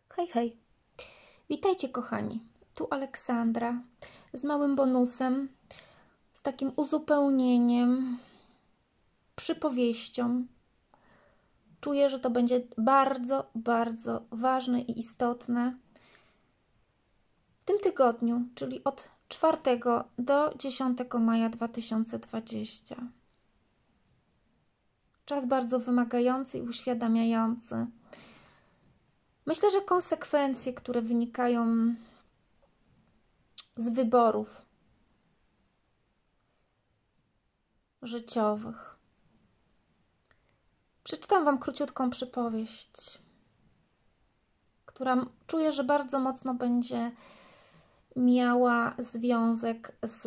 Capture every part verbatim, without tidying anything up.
Hej, hej. Witajcie kochani. Tu Aleksandra z małym bonusem, z takim uzupełnieniem, przypowieścią. Czuję, że to będzie bardzo, bardzo ważne i istotne w tym tygodniu, czyli od czwartego do dziesiątego maja dwa tysiące dwudziestego. Czas bardzo wymagający i uświadamiający. Myślę, że konsekwencje, które wynikają z wyborów życiowych. Przeczytam Wam króciutką przypowieść, która czuję, że bardzo mocno będzie miała związek z,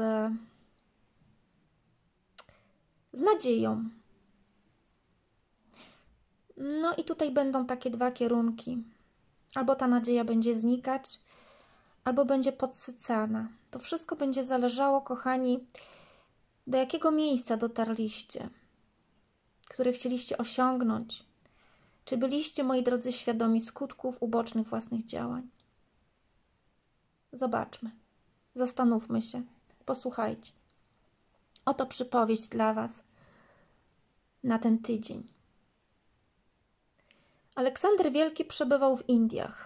z nadzieją. No i tutaj będą takie dwa kierunki. Albo ta nadzieja będzie znikać, albo będzie podsycana. To wszystko będzie zależało, kochani, do jakiego miejsca dotarliście, które chcieliście osiągnąć. Czy byliście, moi drodzy, świadomi skutków ubocznych własnych działań? Zobaczmy, zastanówmy się, posłuchajcie. Oto przypowieść dla Was na ten tydzień. Aleksander Wielki przebywał w Indiach.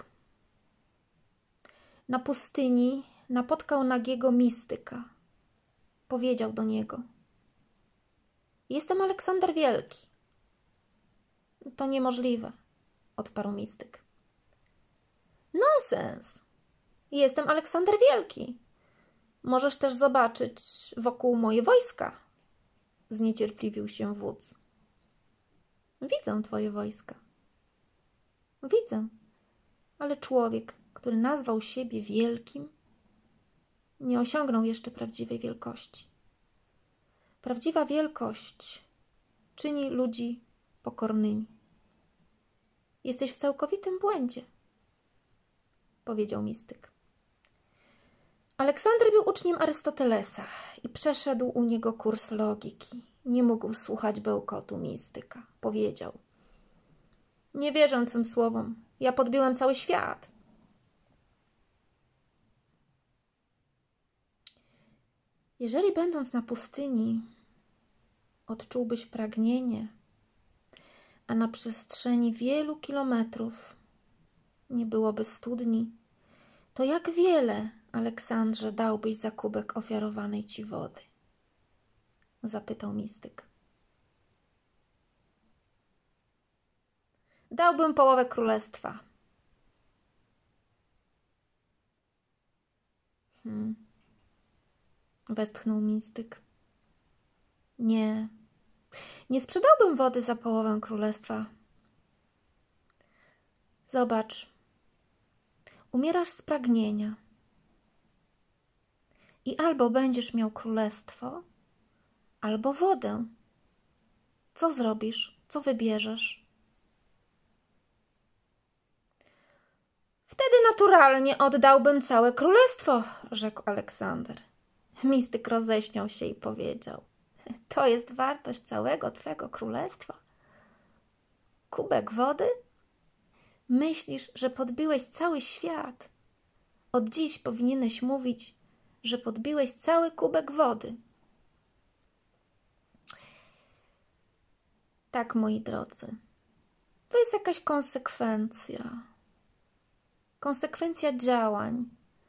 Na pustyni napotkał nagiego mistyka. Powiedział do niego: jestem Aleksander Wielki. To niemożliwe, odparł mistyk. Nonsens! Jestem Aleksander Wielki. Możesz też zobaczyć wokół moje wojska. Zniecierpliwił się wódz. Widzę twoje wojska. Widzę, ale człowiek, który nazwał siebie wielkim, nie osiągnął jeszcze prawdziwej wielkości. Prawdziwa wielkość czyni ludzi pokornymi. Jesteś w całkowitym błędzie, powiedział mistyk. Aleksander był uczniem Arystotelesa i przeszedł u niego kurs logiki. Nie mógł słuchać bełkotu mistyka. Powiedział: nie wierzę twym słowom. Ja podbiłem cały świat. Jeżeli będąc na pustyni odczułbyś pragnienie, a na przestrzeni wielu kilometrów nie byłoby studni, to jak wiele, Aleksandrze, dałbyś za kubek ofiarowanej ci wody? Zapytał mistyk. Dałbym połowę królestwa. Hmm. Westchnął mistyk. Nie, nie sprzedałbym wody za połowę królestwa. Zobacz, umierasz z pragnienia i albo będziesz miał królestwo, albo wodę. Co zrobisz? Co wybierzesz? Wtedy naturalnie oddałbym całe królestwo, rzekł Aleksander. Mistyk roześmiał się i powiedział: to jest wartość całego twego królestwa? Kubek wody? Myślisz, że podbiłeś cały świat? Od dziś powinieneś mówić, że podbiłeś cały kubek wody. Tak, moi drodzy, to jest jakaś konsekwencja. Konsekwencja działań.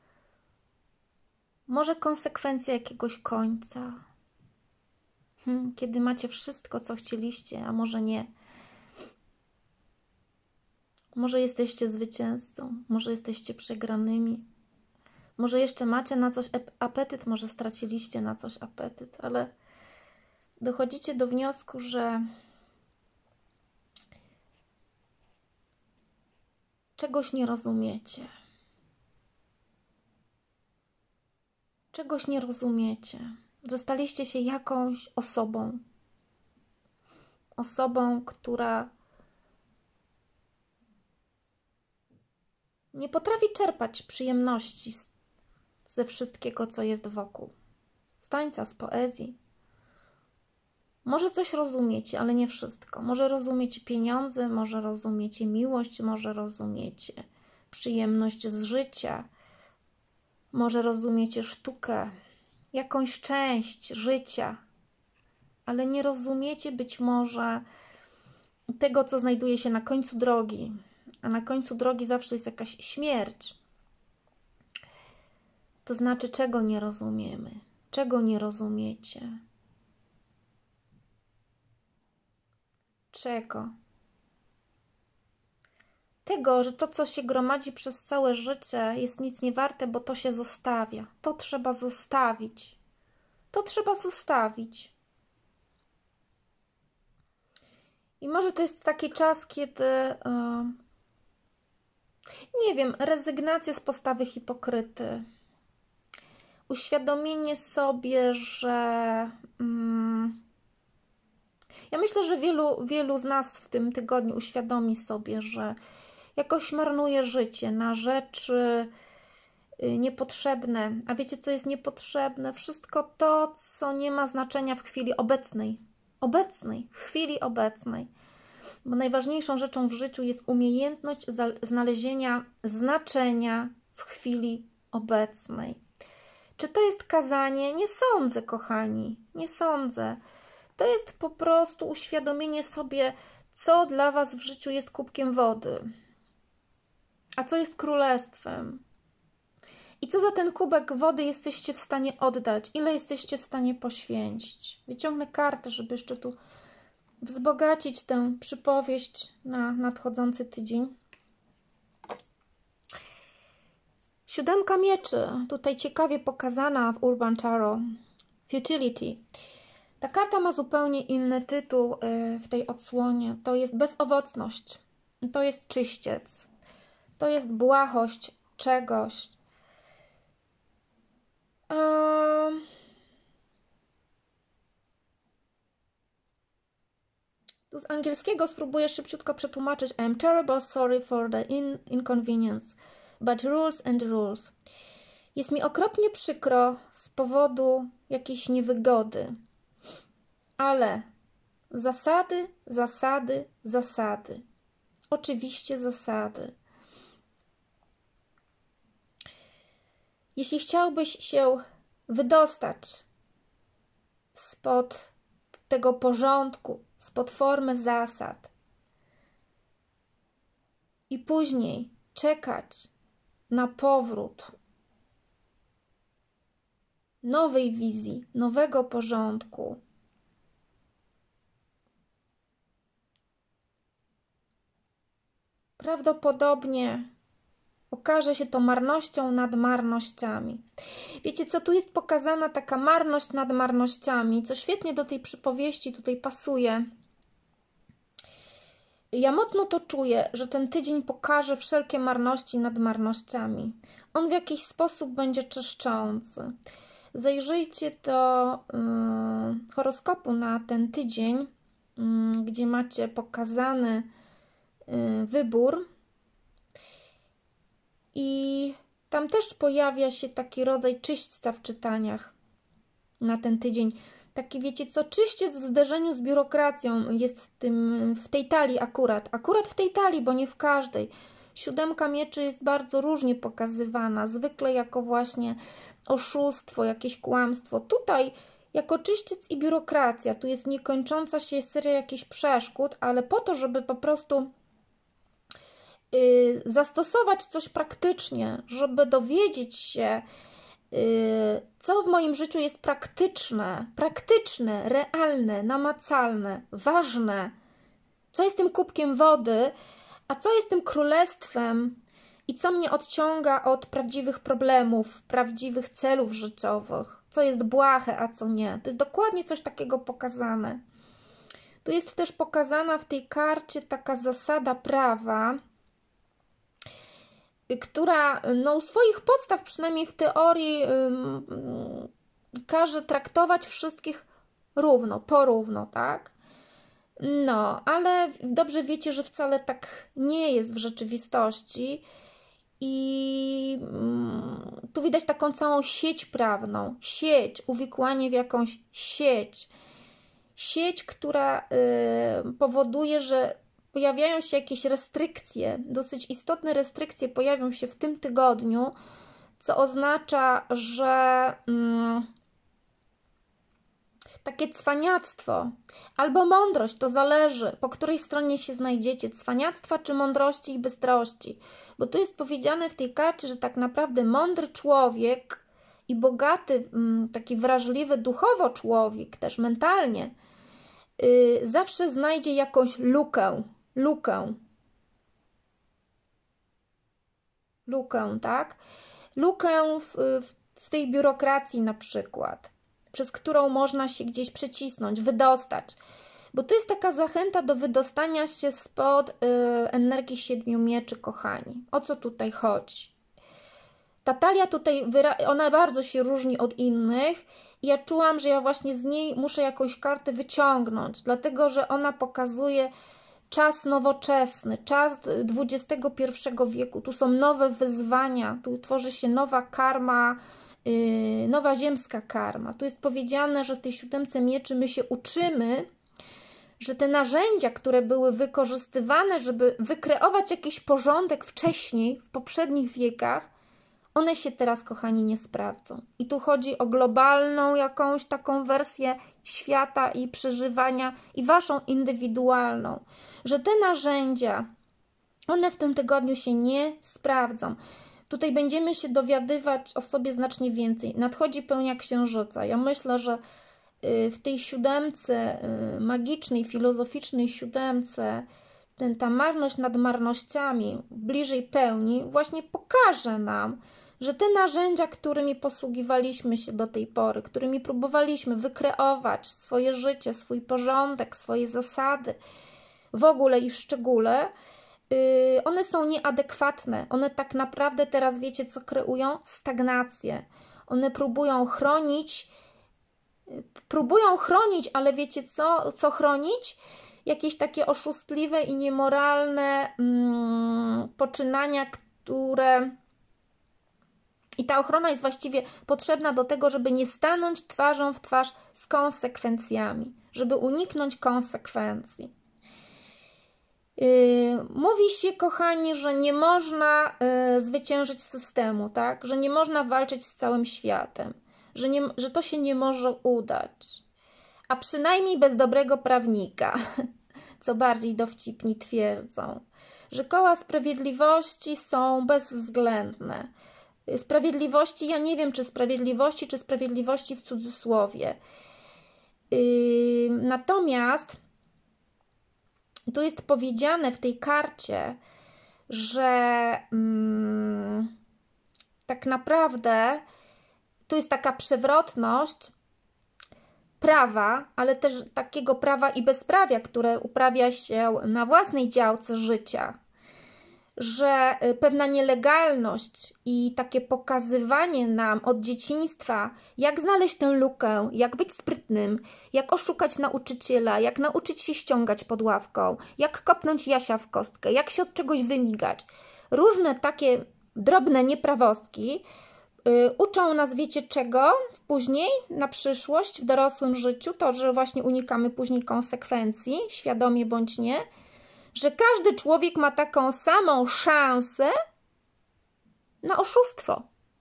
Może konsekwencja jakiegoś końca. Hmm, kiedy macie wszystko, co chcieliście, a może nie. Może jesteście zwycięzcą, może jesteście przegranymi. Może jeszcze macie na coś apetyt, może straciliście na coś apetyt, ale dochodzicie do wniosku, że czegoś nie rozumiecie. Czegoś nie rozumiecie. Że staliście się jakąś osobą. Osobą, która nie potrafi czerpać przyjemności ze wszystkiego, co jest wokół. Z tańca, z poezji. Może coś rozumiecie, ale nie wszystko. Może rozumiecie pieniądze, może rozumiecie miłość, może rozumiecie przyjemność z życia, może rozumiecie sztukę, jakąś część życia, ale nie rozumiecie być może tego, co znajduje się na końcu drogi, a na końcu drogi zawsze jest jakaś śmierć. To znaczy, czego nie rozumiemy, czego nie rozumiecie. Czego? Tego, że to, co się gromadzi przez całe życie, jest nic nie warte, bo to się zostawia. To trzeba zostawić. To trzeba zostawić. I może to jest taki czas, kiedy, yy, nie wiem, rezygnacja z postawy hipokryty. Uświadomienie sobie, że... Yy, ja myślę, że wielu, wielu z nas w tym tygodniu uświadomi sobie, że jakoś marnuje życie na rzeczy niepotrzebne. A wiecie, co jest niepotrzebne? Wszystko to, co nie ma znaczenia w chwili obecnej. Obecnej, w chwili obecnej. Bo najważniejszą rzeczą w życiu jest umiejętność znalezienia znaczenia w chwili obecnej. Czy to jest kazanie? Nie sądzę, kochani. Nie sądzę. To jest po prostu uświadomienie sobie, co dla was w życiu jest kubkiem wody, a co jest królestwem. I co za ten kubek wody jesteście w stanie oddać? Ile jesteście w stanie poświęcić? Wyciągnę kartę, żeby jeszcze tu wzbogacić tę przypowieść na nadchodzący tydzień. Siódemka mieczy, tutaj ciekawie pokazana w Urban Tarot. Futility. Ta karta ma zupełnie inny tytuł w tej odsłonie. To jest bezowocność. To jest czyściec. To jest błahość czegoś. Um, tu z angielskiego spróbuję szybciutko przetłumaczyć. I am terribly sorry for the in inconvenience, but rules and rules. Jest mi okropnie przykro z powodu jakiejś niewygody, ale zasady, zasady, zasady. Oczywiście zasady. Jeśli chciałbyś się wydostać spod tego porządku, spod formy zasad i później czekać na powrót nowej wizji, nowego porządku, prawdopodobnie okaże się to marnością nad marnościami. Wiecie co, tu jest pokazana taka marność nad marnościami, co świetnie do tej przypowieści tutaj pasuje. Ja mocno to czuję, że ten tydzień pokaże wszelkie marności nad marnościami. On w jakiś sposób będzie czyszczący. Zajrzyjcie do yy, horoskopu na ten tydzień, yy, gdzie macie pokazany yy, wybór. I tam też pojawia się taki rodzaj czyśćca w czytaniach na ten tydzień. Taki, wiecie co, czyściec w zderzeniu z biurokracją jest w, tym, w tej talii akurat. Akurat w tej talii, bo nie w każdej. Siódemka mieczy jest bardzo różnie pokazywana. Zwykle jako właśnie oszustwo, jakieś kłamstwo. Tutaj jako czyściec i biurokracja. Tu jest niekończąca się seria jakichś przeszkód, ale po to, żeby po prostu y, zastosować coś praktycznie, żeby dowiedzieć się, co w moim życiu jest praktyczne, praktyczne, realne, namacalne, ważne, co jest tym kubkiem wody, a co jest tym królestwem i co mnie odciąga od prawdziwych problemów, prawdziwych celów życiowych, co jest błahe, a co nie. To jest dokładnie coś takiego pokazane. Tu jest też pokazana w tej karcie taka zasada prawa, która no, u swoich podstaw, przynajmniej w teorii, yy, każe traktować wszystkich równo, porówno, tak? No, ale dobrze wiecie, że wcale tak nie jest w rzeczywistości i yy, tu widać taką całą sieć prawną, sieć, uwikłanie w jakąś sieć, sieć, która yy, powoduje, że pojawiają się jakieś restrykcje, dosyć istotne restrykcje pojawią się w tym tygodniu, co oznacza, że mm, takie cwaniactwo albo mądrość, to zależy, po której stronie się znajdziecie, cwaniactwa czy mądrości i bystrości. Bo tu jest powiedziane w tej karcie, że tak naprawdę mądry człowiek i bogaty, taki wrażliwy duchowo człowiek, też mentalnie, yy, zawsze znajdzie jakąś lukę, lukę, lukę, tak? Lukę w, w, w tej biurokracji na przykład, przez którą można się gdzieś przecisnąć, wydostać. Bo to jest taka zachęta do wydostania się spod y, energii siedmiu mieczy, kochani. O co tutaj chodzi? Ta talia tutaj, ona bardzo się różni od innych i ja czułam, że ja właśnie z niej muszę jakąś kartę wyciągnąć, dlatego że ona pokazuje czas nowoczesny, czas dwudziestego pierwszego wieku. Tu są nowe wyzwania, tu tworzy się nowa karma, yy, nowa ziemska karma. Tu jest powiedziane, że w tej siódemce mieczy my się uczymy, że te narzędzia, które były wykorzystywane, żeby wykreować jakiś porządek wcześniej, w poprzednich wiekach, one się teraz, kochani, nie sprawdzą. I tu chodzi o globalną jakąś taką wersję świata i przeżywania i waszą indywidualną, że te narzędzia, one w tym tygodniu się nie sprawdzą. Tutaj będziemy się dowiadywać o sobie znacznie więcej. Nadchodzi pełnia księżyca. Ja myślę, że w tej siódemce, magicznej, filozoficznej siódemce, ten, ta marność nad marnościami, bliżej pełni, właśnie pokaże nam, że te narzędzia, którymi posługiwaliśmy się do tej pory, którymi próbowaliśmy wykreować swoje życie, swój porządek, swoje zasady, w ogóle i w szczególe, yy, one są nieadekwatne. One tak naprawdę teraz, wiecie, co kreują? Stagnację. One próbują chronić, próbują chronić, ale wiecie co? Co chronić? Jakieś takie oszustliwe i niemoralne mm, poczynania, które... I ta ochrona jest właściwie potrzebna do tego, żeby nie stanąć twarzą w twarz z konsekwencjami, żeby uniknąć konsekwencji. Yy, mówi się, kochani, że nie można yy, zwyciężyć systemu, tak? Że nie można walczyć z całym światem, że, nie, że to się nie może udać, a przynajmniej bez dobrego prawnika, co bardziej dowcipni twierdzą, że koła sprawiedliwości są bezwzględne. Sprawiedliwości, ja nie wiem, czy sprawiedliwości, czy sprawiedliwości w cudzysłowie. Yy, natomiast tu jest powiedziane w tej karcie, że mm, tak naprawdę tu jest taka przewrotność prawa, ale też takiego prawa i bezprawia, które uprawia się na własnej działce życia, że pewna nielegalność i takie pokazywanie nam od dzieciństwa, jak znaleźć tę lukę, jak być sprytnym, jak oszukać nauczyciela, jak nauczyć się ściągać pod ławką, jak kopnąć Jasia w kostkę, jak się od czegoś wymigać. Różne takie drobne nieprawostki yy, uczą nas, wiecie czego? Później, na przyszłość, w dorosłym życiu, to, że właśnie unikamy później konsekwencji, świadomie bądź nie, że każdy człowiek ma taką samą szansę na oszustwo.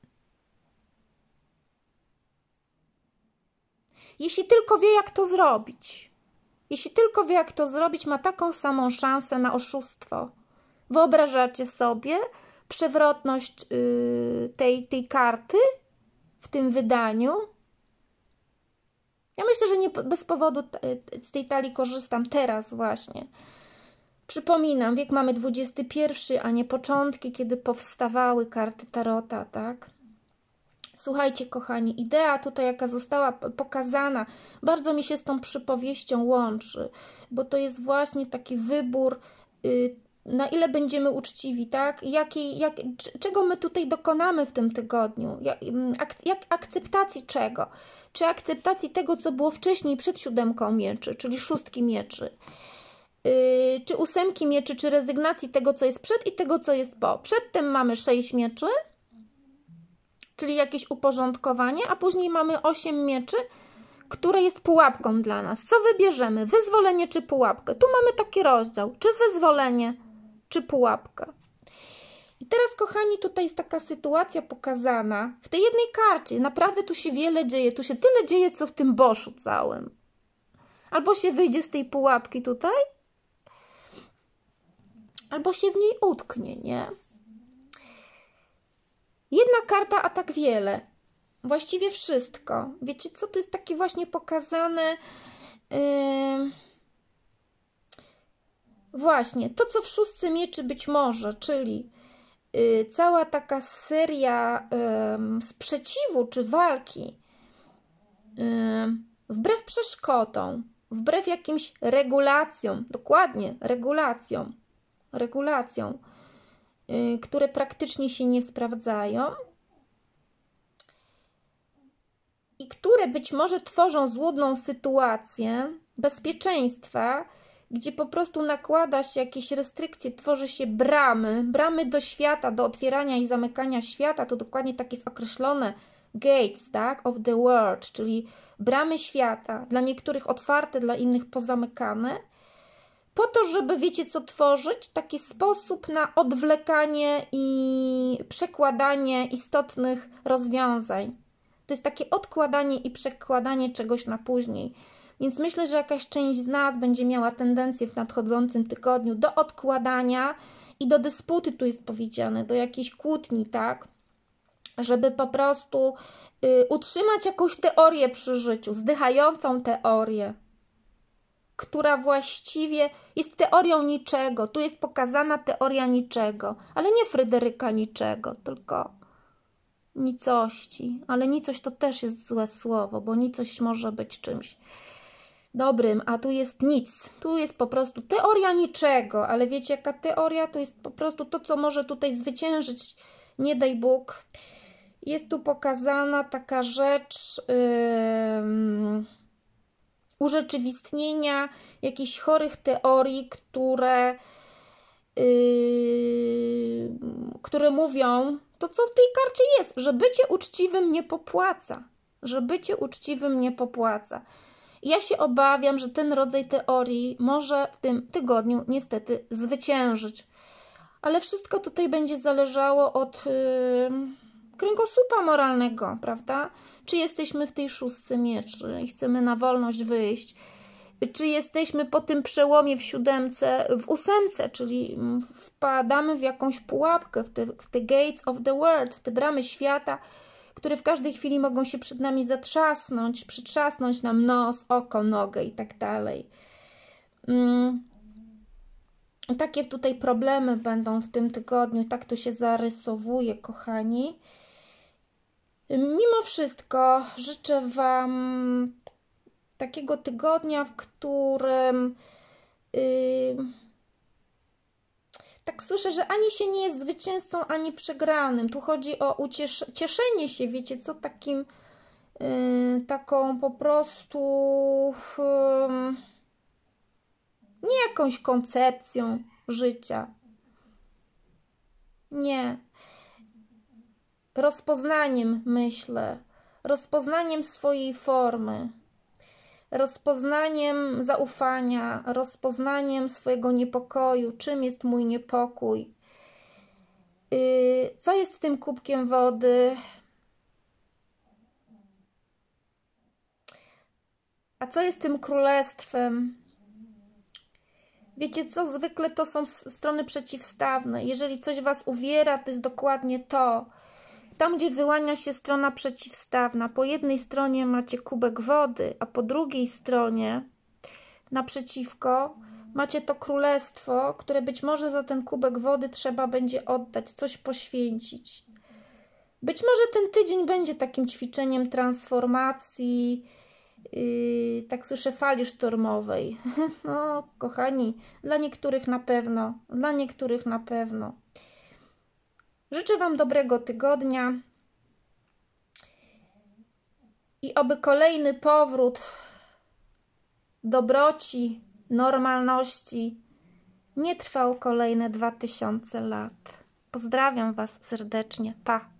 Jeśli tylko wie, jak to zrobić. Jeśli tylko wie, jak to zrobić, ma taką samą szansę na oszustwo. Wyobrażacie sobie przewrotność yy, tej, tej karty w tym wydaniu? Ja myślę, że nie bez powodu z tej talii korzystam teraz właśnie. Przypominam, wiek mamy dwudziesty pierwszy, a nie początki, kiedy powstawały karty tarota, tak? Słuchajcie, kochani, idea tutaj, jaka została pokazana, bardzo mi się z tą przypowieścią łączy, bo to jest właśnie taki wybór, yy, na ile będziemy uczciwi, tak? Jaki, jak, czego my tutaj dokonamy w tym tygodniu? Jak, ak, jak akceptacji czego? Czy akceptacji tego, co było wcześniej przed siódemką mieczy, czyli szóstki mieczy? Yy, czy ósemki mieczy, czy rezygnacji tego, co jest przed i tego, co jest po. Przedtem mamy sześć mieczy, czyli jakieś uporządkowanie, a później mamy osiem mieczy, które jest pułapką dla nas. Co wybierzemy? Wyzwolenie czy pułapkę? Tu mamy taki rozdział. Czy wyzwolenie, czy pułapka? I teraz, kochani, tutaj jest taka sytuacja pokazana w tej jednej karcie. Naprawdę tu się wiele dzieje. Tu się tyle dzieje, co w tym boszu całym. Albo się wyjdzie z tej pułapki tutaj, albo się w niej utknie, nie? Jedna karta, a tak wiele. Właściwie wszystko. Wiecie co? Tu jest takie właśnie pokazane... Yy... Właśnie, to co w szóstce mieczy być może, czyli yy, cała taka seria yy, sprzeciwu czy walki yy, wbrew przeszkodom, wbrew jakimś regulacjom, dokładnie regulacjom, regulacjom, yy, które praktycznie się nie sprawdzają i które być może tworzą złudną sytuację bezpieczeństwa, gdzie po prostu nakłada się jakieś restrykcje, tworzy się bramy, bramy do świata, do otwierania i zamykania świata, to dokładnie tak jest określone, gates, tak, of the world, czyli bramy świata, dla niektórych otwarte, dla innych pozamykane, po to, żeby, wiecie co tworzyć? Taki sposób na odwlekanie i przekładanie istotnych rozwiązań. To jest takie odkładanie i przekładanie czegoś na później. Więc myślę, że jakaś część z nas będzie miała tendencję w nadchodzącym tygodniu do odkładania i do dysputy, tu jest powiedziane, do jakiejś kłótni, tak? Żeby po prostu y, utrzymać jakąś teorię przy życiu, zdychającą teorię, która właściwie jest teorią niczego. Tu jest pokazana teoria niczego, ale nie Fryderyka niczego, tylko nicości. Ale nicość to też jest złe słowo, bo nicość może być czymś dobrym, a tu jest nic. Tu jest po prostu teoria niczego, ale wiecie jaka teoria? To jest po prostu to, co może tutaj zwyciężyć, nie daj Bóg. Jest tu pokazana taka rzecz yy, urzeczywistnienia jakichś chorych teorii, które, yy, które mówią to, co w tej karcie jest, że bycie uczciwym nie popłaca, że bycie uczciwym nie popłaca. Ja się obawiam, że ten rodzaj teorii może w tym tygodniu niestety zwyciężyć. Ale wszystko tutaj będzie zależało od yy, kręgosłupa moralnego, prawda? Czy jesteśmy w tej szóstce mieczy i chcemy na wolność wyjść? Czy jesteśmy po tym przełomie w siódemce, w ósemce, czyli wpadamy w jakąś pułapkę, w te, w te gates of the world, w te bramy świata, które w każdej chwili mogą się przed nami zatrzasnąć, przytrzasnąć nam nos, oko, nogę i tak dalej. Mm. Takie tutaj problemy będą w tym tygodniu, tak to się zarysowuje, kochani. Mimo wszystko życzę Wam takiego tygodnia, w którym yy, tak słyszę, że ani się nie jest zwycięzcą, ani przegranym. Tu chodzi o uciesz- cieszenie się, wiecie co, takim yy, taką po prostu yy, nie jakąś koncepcją życia. Nie. Rozpoznaniem, myślę. Rozpoznaniem swojej formy. Rozpoznaniem zaufania. Rozpoznaniem swojego niepokoju. Czym jest mój niepokój? Yy, co jest tym kubkiem wody? A co jest tym królestwem? Wiecie co? Zwykle to są strony przeciwstawne. Jeżeli coś Was uwiera, to jest dokładnie to. Tam, gdzie wyłania się strona przeciwstawna, po jednej stronie macie kubek wody, a po drugiej stronie naprzeciwko macie to królestwo, które być może za ten kubek wody trzeba będzie oddać, coś poświęcić. Być może ten tydzień będzie takim ćwiczeniem transformacji, Yy, tak słyszę, fali sztormowej. No, kochani, dla niektórych na pewno, dla niektórych na pewno. Życzę Wam dobrego tygodnia i oby kolejny powrót dobroci, normalności nie trwał kolejne dwa tysiące lat. Pozdrawiam Was serdecznie. Pa!